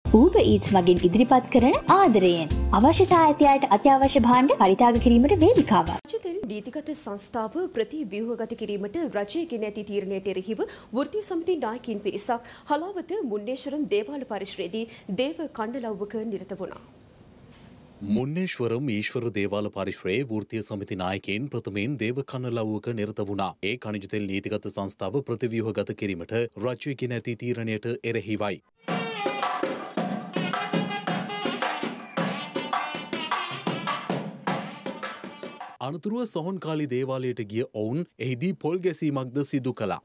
Uber Eats මගින් ඉදිරිපත් කරන ආදරයෙන් අවශ්‍යතා ඇති අයට අත්‍යවශ්‍ය භාණ්ඩ පරිත්‍යාග කිරීමට වේදිකාවක්. නීතිගත සංස්ථාව ප්‍රතිව්‍යුහගත කිරීමට රජයේ ගෙන ඇති තීරණයට එරෙහිව වෘත්තීය සමිති නායකයින් පිරිසක් හලාවත මුන්නේශ්වරම් දේවාල පරිශ්‍රයේදී දේව කණ්ඩලව්වක නිරත වුණා. මුන්නේශ්වරම් ඊශ්වර දේවාල පරිශ්‍රයේ වෘත්තීය සමිති නායකයින් ප්‍රථමයෙන් දේව කණ්ඩලව්වක නිරත වුණා. ඒ ඛනිජ තෙල් නීතිගත සංස්ථාව ප්‍රතිව්‍යුහගත කිරීමට රජයේ ගෙන ඇති තීරණයට එරෙහිවයි. අනතුරුව සොහොන්කාලි දේවාලයට ගිය ඔවුන් එහිදී පොල් ගැසීමක්ද සිදු කළා.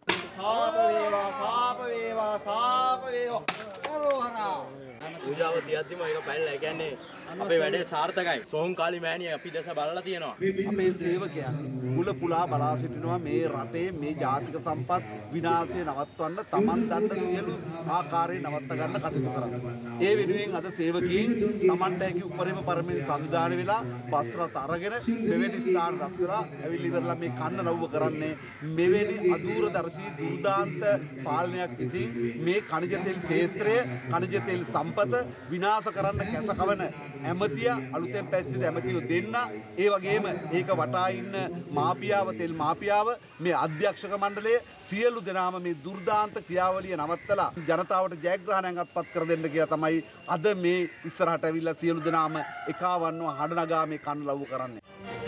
පූජාව තියද්දිම ඒක බැලලා කියන්නේ අපේ වැඩේ සාර්ථකයි. සොහොන්කාලි මෑණිය අපි දැස බලලා තියෙනවා. අපේ සේවකයන් කුල පුලා බලා සිටිනවා මේ රටේ මේ ජාතික සම්පත් විනාශය නවත්වන්න තමන් දන්න සියලු ආකාරයෙන් නවත්ත ගන්න කටයුතු කරනවා. ඒ වෙනුවෙන් අද සේවකයන් තමන්ට ඇකි උපරිම පරිමේ සංවිධානය වෙලා බස් රථ අරගෙන මෙවැනි ස්ථාන රැස්කලා ඇවිල්ලි ඉවරලා මේ කන්න ලව්ව කරන්නේ මෙවැනි අදූරදර්ශී දුර්දාන්ත පාලනයක් විසින් මේ ඛනිජ තෙල් ක්ෂේත්‍රය ඛනිජ තෙල් සම්පත විනාශ කරන්න කැසකවන ඇමතිය අලුතෙන් පැවිදිච්ච ඇමතිව දෙන්න ඒ වගේම ඒක වටා ඉන්න මාපියාව තෙල් මාපියාව මේ අධ්‍යක්ෂක මණ්ඩලය සියලු දෙනාම මේ දුර්දාන්ත ක්‍රියාවලිය නවත්තලා ජනතාවට ජයග්‍රහණයක් අත්පත් කර දෙන්න කියලා තමයි අද මේ ඉස්සරහට ඇවිල්ලා සියලු දෙනාම එකවන්ව හඬ නගා මේ කන්න ලව්ව කරන්නේ.